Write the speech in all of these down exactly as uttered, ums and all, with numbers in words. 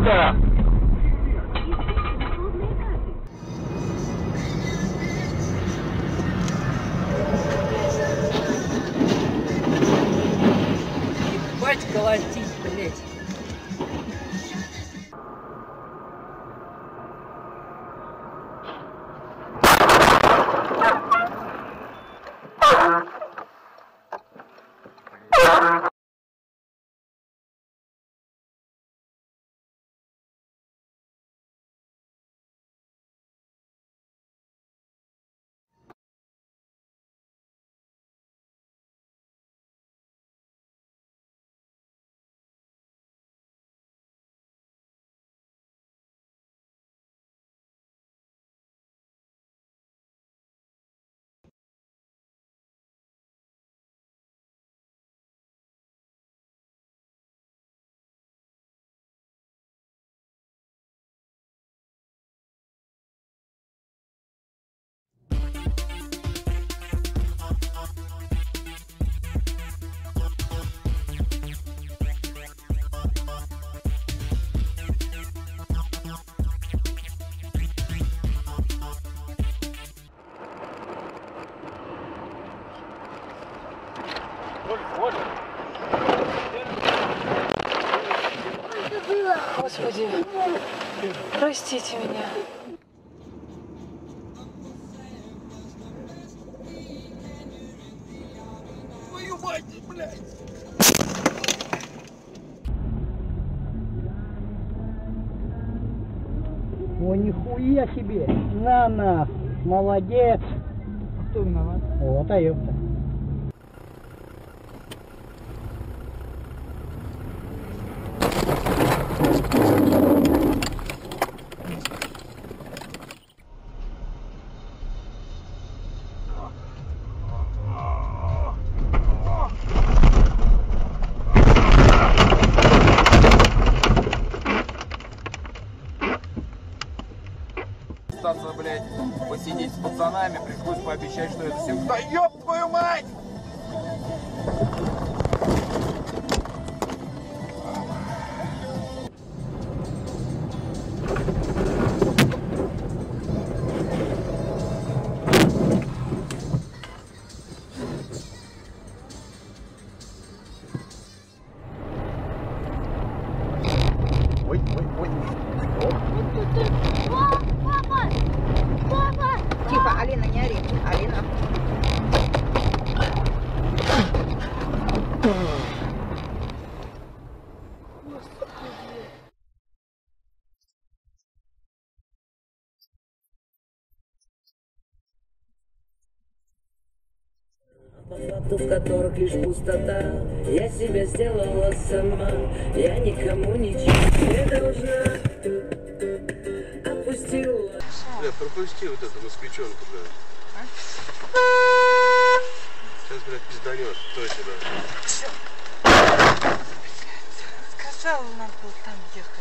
сюда! Ебать колотить, блядь! Господи, простите меня. Твою мать, блядь! О, нихуя себе! На на! Молодец! А кто виноват? Вот, а ёпта. Остаться, блядь, посидеть с пацанами, пришлось пообещать, что это всем... Да ёб твою мать! Ой, ой, ой. Папа! Папа! Тихо, Алина, не ори. Алина. В которых лишь пустота. Я себя сделала сама. Я никому ничего не должна. Отпустила. Бля, пропусти вот эту москвичонку, бля. А? Сейчас, блядь, пизданешь. Точно, да. Сказала, надо было там ехать.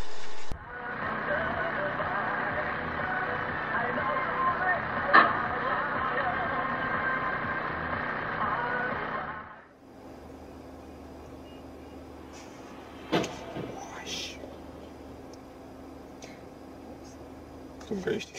Compilation.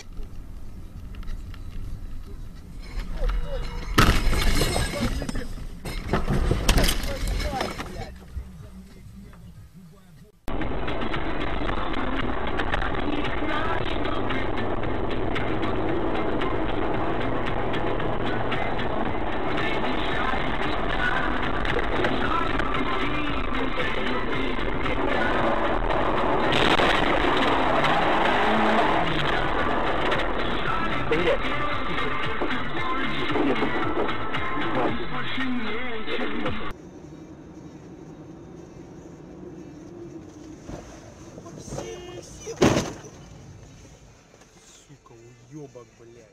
Сука, уёбок, блядь.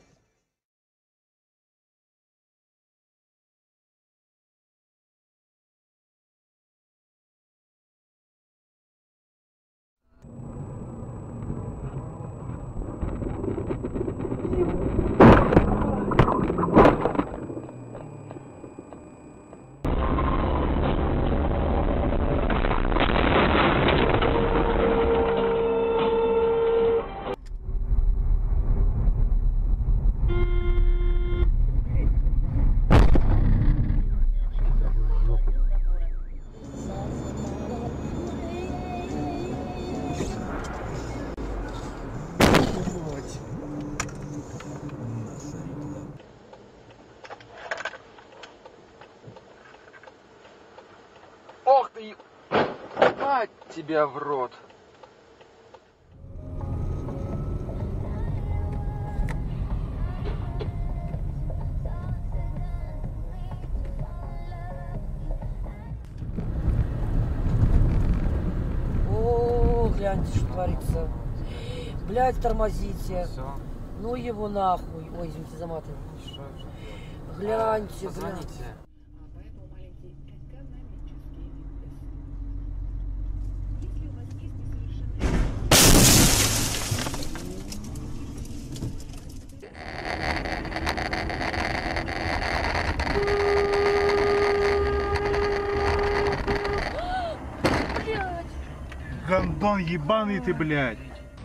тебя в рот. О, гляньте, что творится. Блядь, тормозите. Все. Ну его нахуй. Ой, извините за маты. Гляньте, гляньте. Гандон ебаный ты, блядь.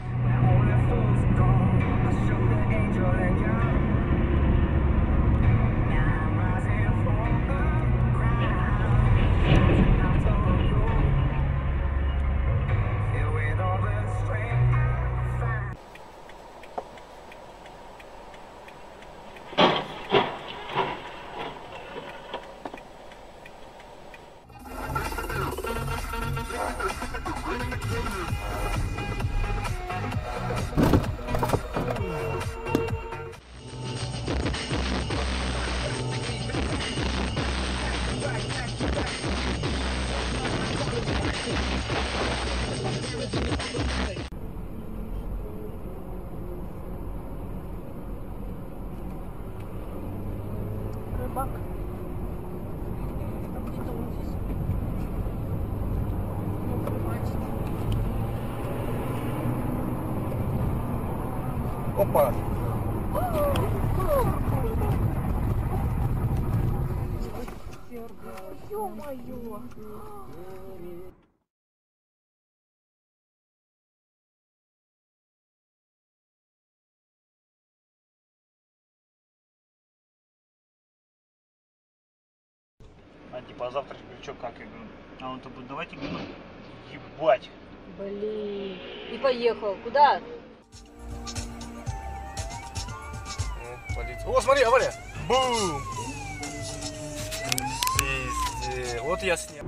Рыбак. Где-то он здесь. Ну, рыбачит. Опа. Ё-моё. А типа, а завтра что, как? Я говорю, а он-то будет, давайте, говорю, ебать. Блин. И поехал. Куда? Полиция. О, смотри, авария! Бум! Пиздец. Вот я снял.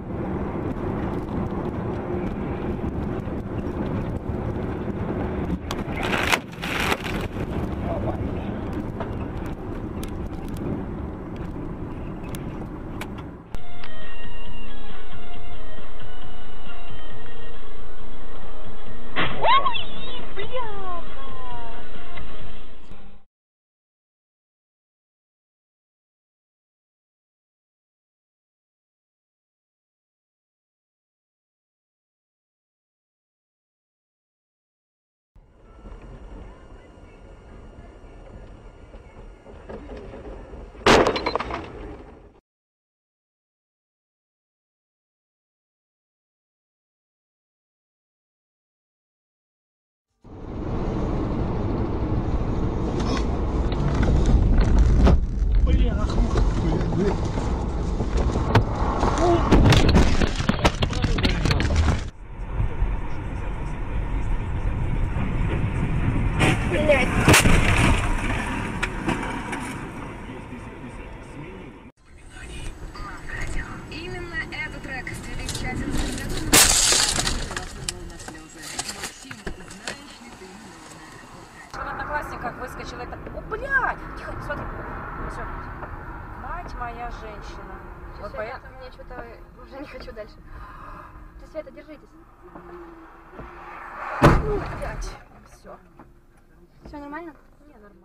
Именно этот трек с две тысячи одиннадцатого года на слезы. Максим, знаешь ли ты меня? В Одноклассниках выскочил это. О, блядь! Тихо, смотри. Всё. Мать моя женщина. Вот Света, мне что-то уже не хочу дальше. Света, держитесь. Блядь. Все. Все нормально? Не, нормально.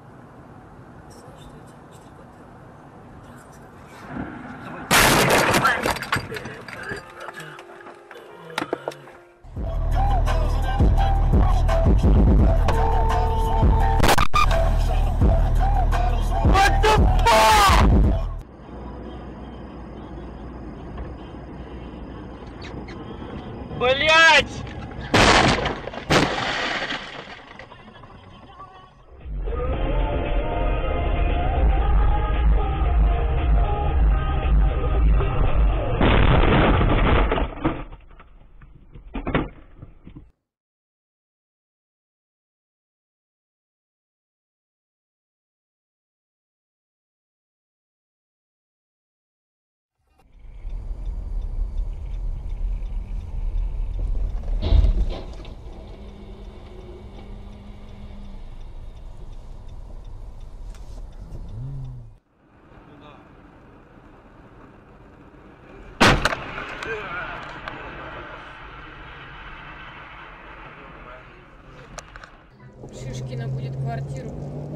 Блять!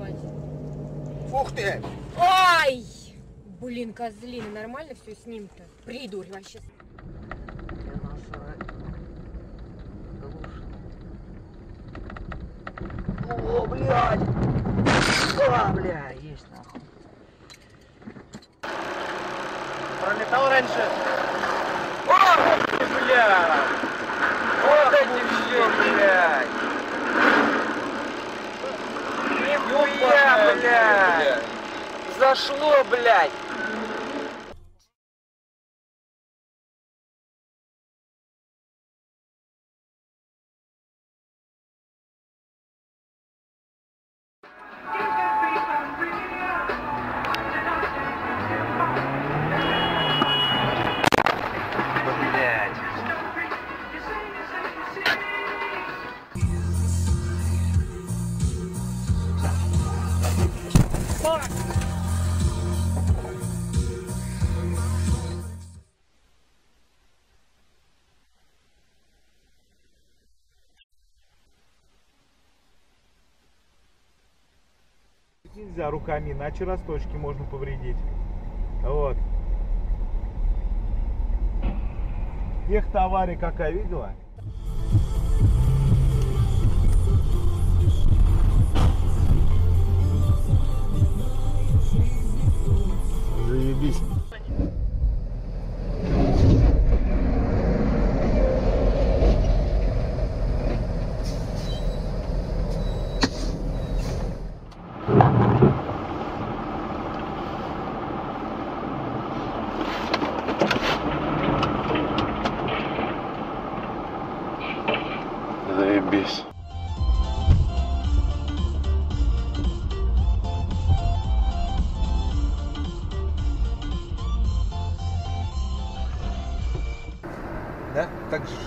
ебать. Ух ты! Ай! Блин, козлина, нормально все с ним-то? Придурь вообще. О, блядь! А, бля, есть нахуй. Пролетал раньше. О, бля! Вот эти все, блядь! Нихуя, блядь! Зашло, блядь! Блядь. Нельзя руками, иначе росточки можно повредить. Вот. Тех-то авария какая, видела? Заебись. Заебись. Да? Так же.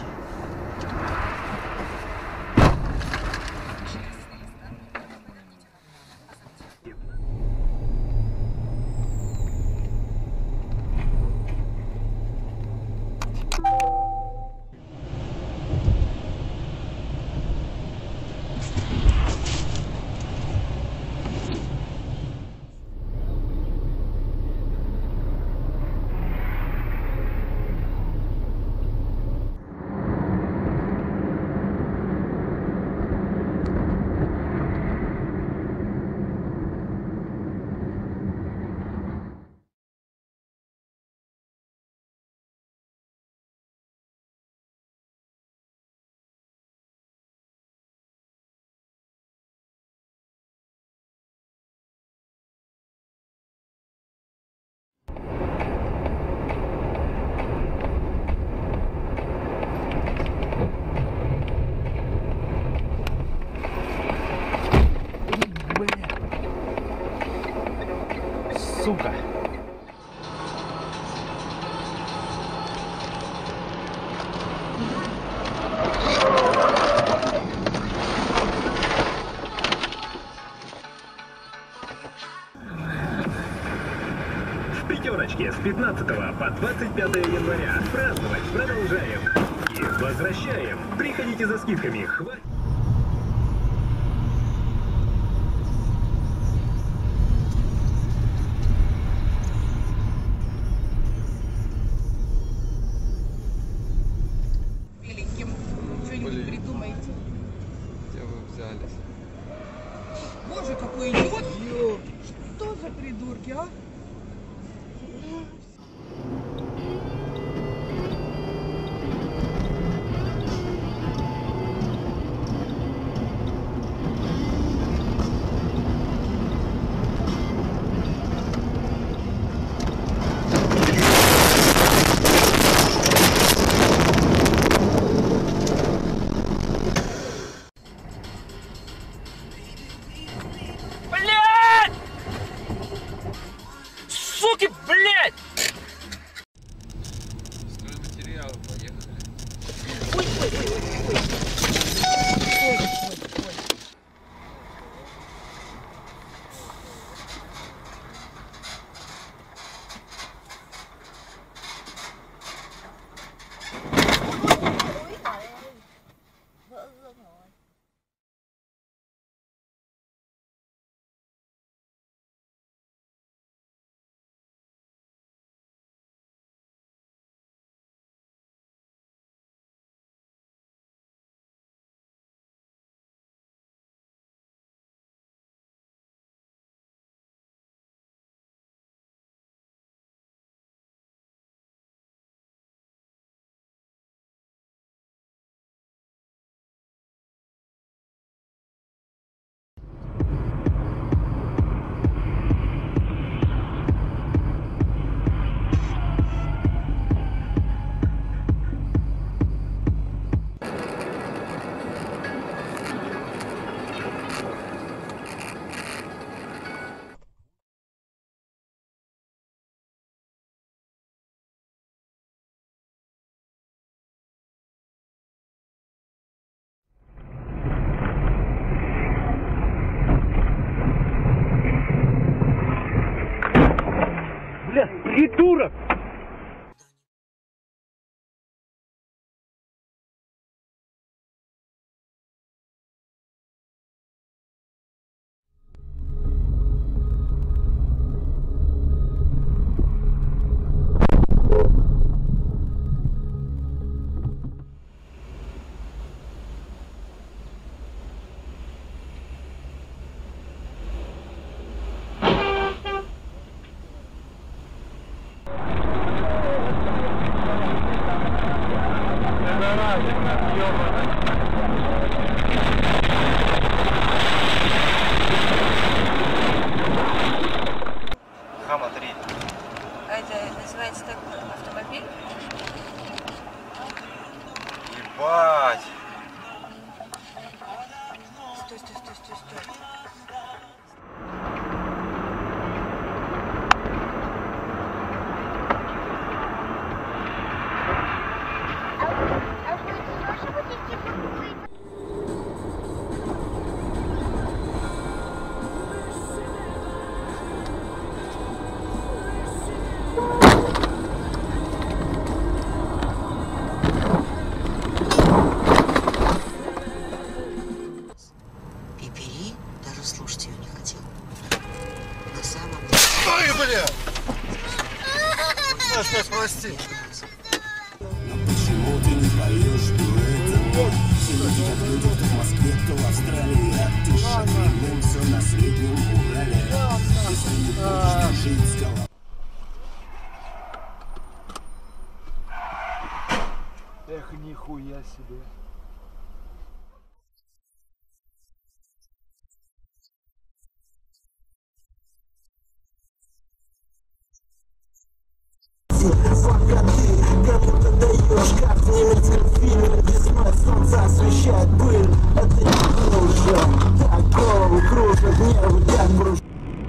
Сука. В пятерочке с пятнадцатого по двадцать пятое января. Праздновать продолжаем. И возвращаем. Приходите за скидками. Хватит. Что-нибудь придумайте. Где вы взялись? Боже, какой идиот! Что за придурки, а? Суки, блядь! Стройматериалы, поехали. Ой, ой, ой, ой, ой. придурок! Хама три. А это называется так автомобиль? Ебать. Стой, стой, стой, стой, стой. Пипери, даже слушать ее не хотел. На самом Ой, бля! Нас, нас, прости. Почему ты не поешь дуэт? Все люди как люди, кто в Москве, кто в Австралии. А ты шагрем, все на среднем Урале. Если не будешь жить с головой. Эх, нихуя себе. Пока ты кому-то даешь, как в немецком фильме. Весной солнце освещает пыль. Это не уже такого кружат нервы, как бруш.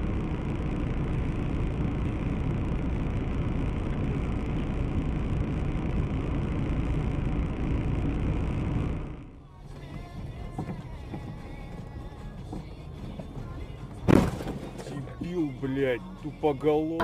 Дебил, блядь, тупоголовый.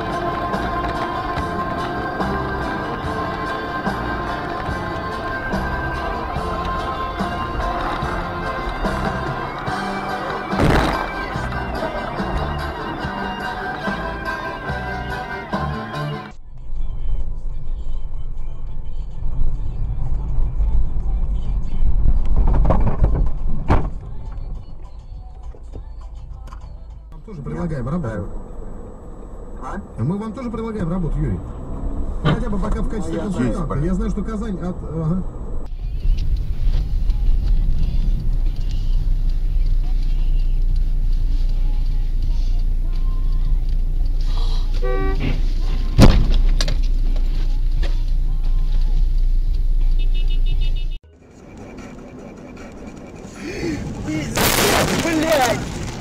Тоже предлагаем работу. А? Мы вам тоже предлагаем работу, Юрий. Хотя бы пока в качестве консультанта. Я знаю, что Казань от... Ага. Блядь!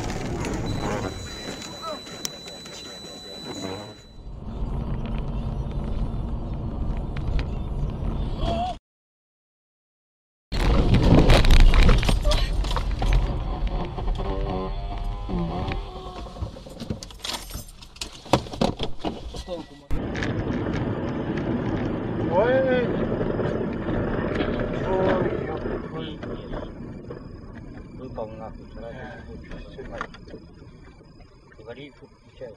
Ой, Выпал нахуй, вчера говори, что включай.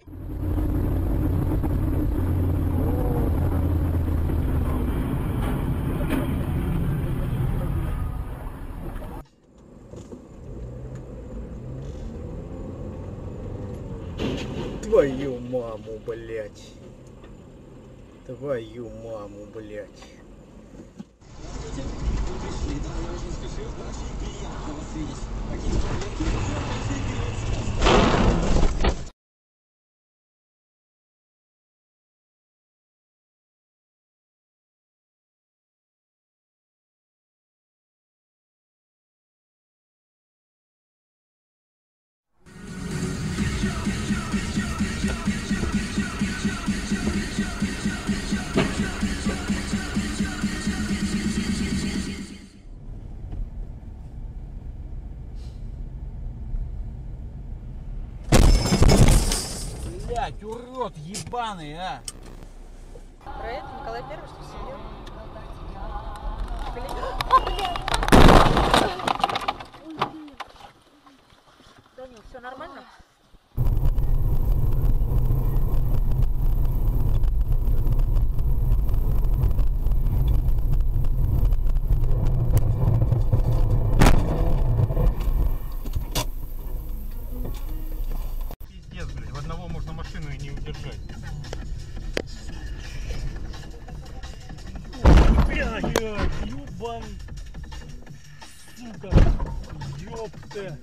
Твою маму, блядь. Твою маму, блядь. Блять, урод ебаный, а! Про это Николай Первый, что сидел? Данил, все нормально? Пиздец, блядь, в одного можно машину и не удержать. Бля, ёбан, сука, ёпта.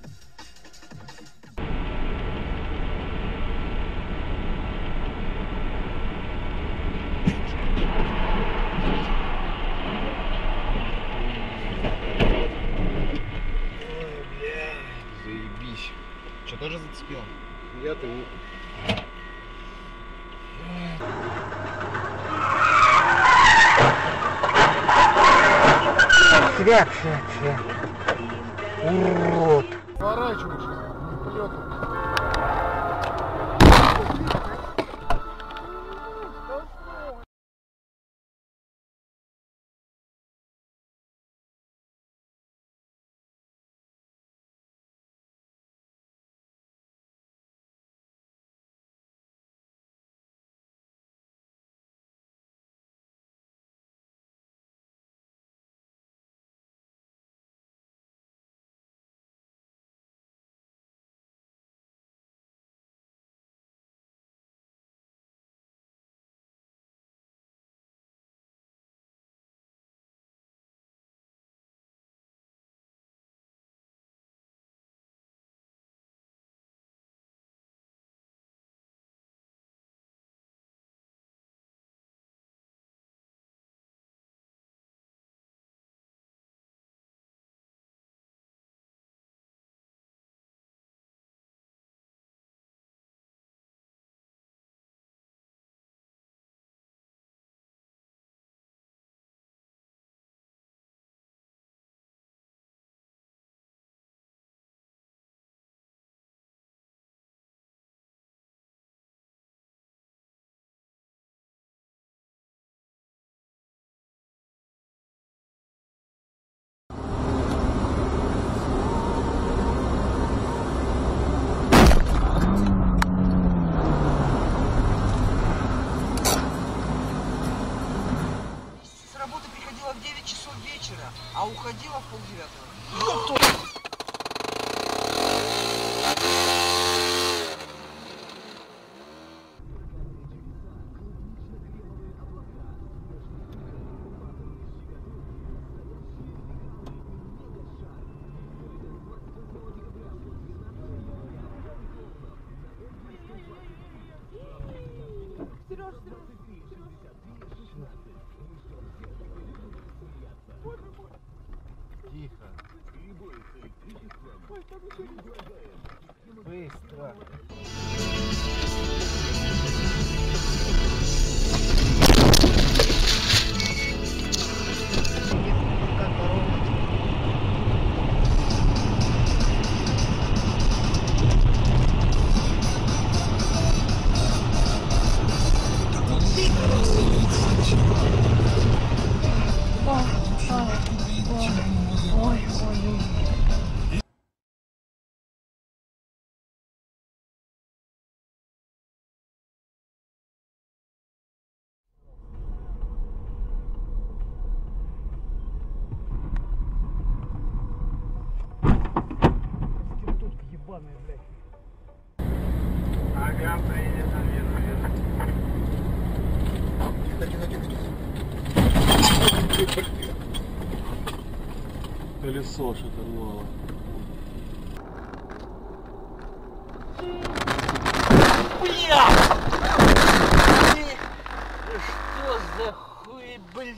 Заебись. Что, тоже зацепил? Я-то не... Свят, свят, свят. Урод. Поворачиваешь, не полетом. А уходила в полдевятого. Тихо. Быстро. Ебаная, блядь. Ага, приедет, наверное. Тихо, тихо, тихо, тихо. Колесо шатануло. Бля! Что за хуй, блядь?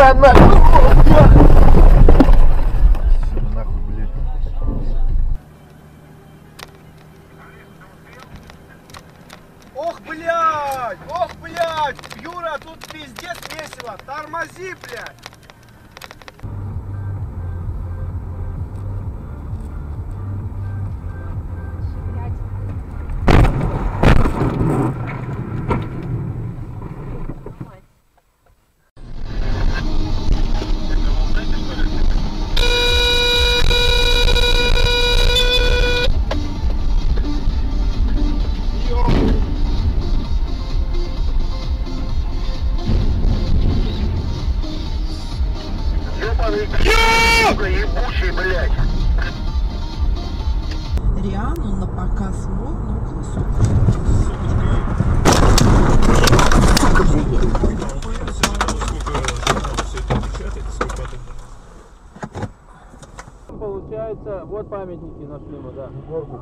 Нихуя нахуй! Нахуй, блядь. Ох, блядь! Ох, блядь! Юра, тут пиздец весело! Тормози, блядь! Ебучий, блядь. Риану на показ мод, ну Получается, вот памятники нашли мы, да.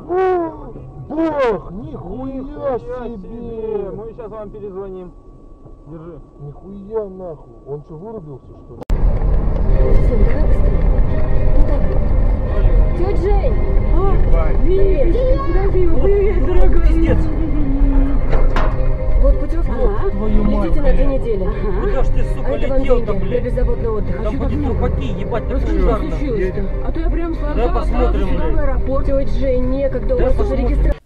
Бог, нихуя себе! Мы сейчас вам перезвоним. Держи. Нихуя нахуй. Он что, вырубился, что ли? Тетя Жень! А, привет! Привет, дорогой! Пиздец! Вот путевка. Ага. Твою мать, летите на две блядь. недели. Ага. Куда ж ты, сука, А это вам летел-то, деньги блядь? для беззаботного отдыха. Там Чё так будет много? трупаки, ебать, так Расскажи, что ужасно. случилось-то? А то я прям Да сломала посмотрим, сюда в блядь. аэропорт. Тетя Жень, некогда, у Да вас уже посмотрим. регистрация.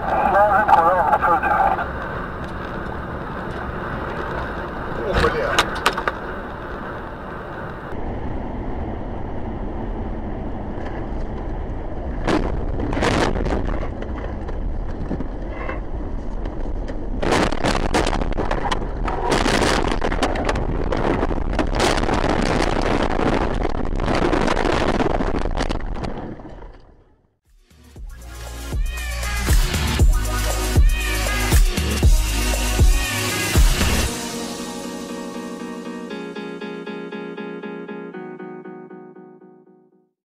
О, бля.